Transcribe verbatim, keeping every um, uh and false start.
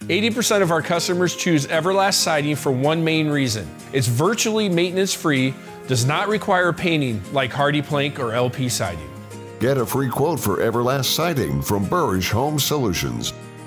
eighty percent of our customers choose Everlast Siding for one main reason. It's virtually maintenance-free, does not require painting like Hardy Plank or L P Siding. Get a free quote for Everlast Siding from Buresh Home Solutions.